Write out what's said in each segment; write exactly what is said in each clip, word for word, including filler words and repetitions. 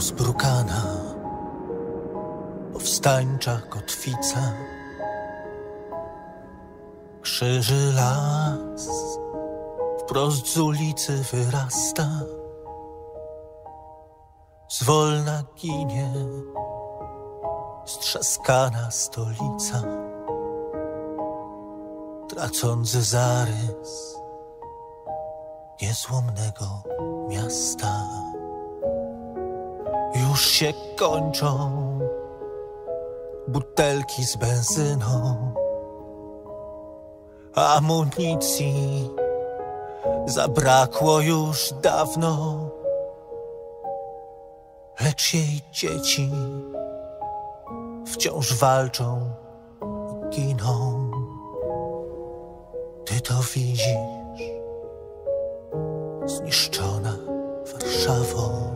rozbrukana, powstańcza kotwica, krzyży las wprost z ulicy wyrasta, zwolna ginie strzaskana stolica, tracąc zarys niezłomnego miasta. Już się kończą butelki z benzyną, amunicji zabrakło już dawno, lecz jej dzieci wciąż walczą i giną. Ty to widzisz, zniszczona Warszawą.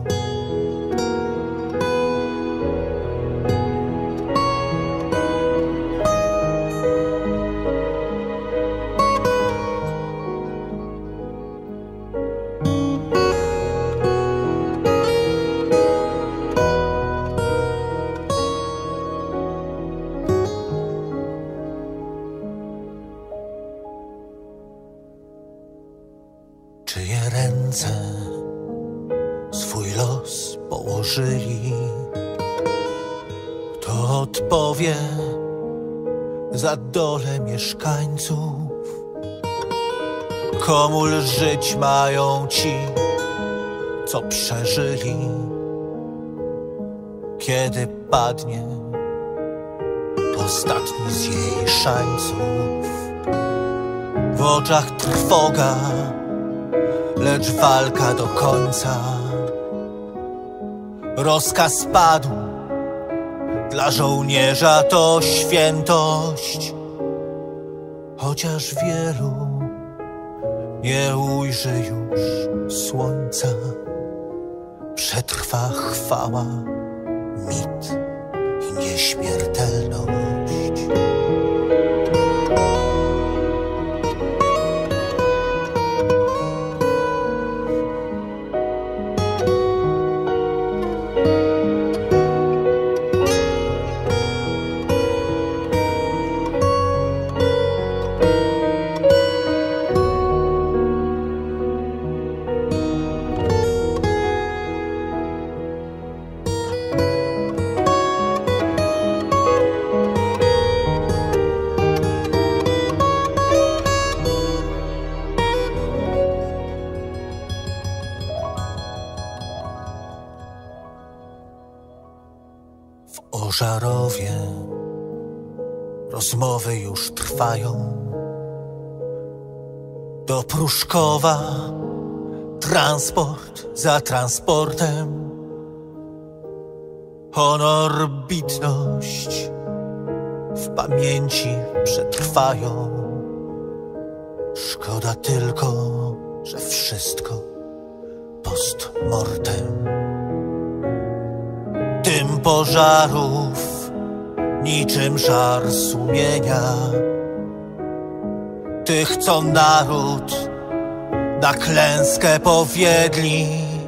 Czyje ręce swój los położyli, kto odpowie za dolę mieszkańców? Komu żyć mają ci, co przeżyli, kiedy padnie ostatni z jej szańców? W oczach trwoga, lecz walka do końca. Rozkaz padł, dla żołnierza to świętość, chociaż wielu nie ujrzy już słońca. Przetrwa chwała, mit i nieśmiertelność. W Ożarowie rozmowy już trwają. Do Pruszkowa transport za transportem. Honor, bitność w pamięci przetrwają. Szkoda tylko, że wszystko post mortem. Dym pożarów niczym żar sumienia tych, co naród na klęskę powiedzieli.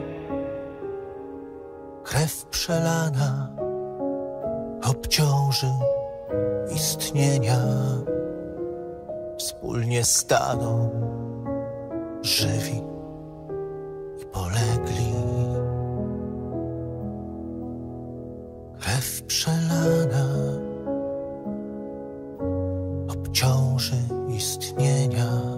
Krew przelana obciąży istnienia. Wspólnie staną żywi i polegli. Krew przelana obciąży istnienia.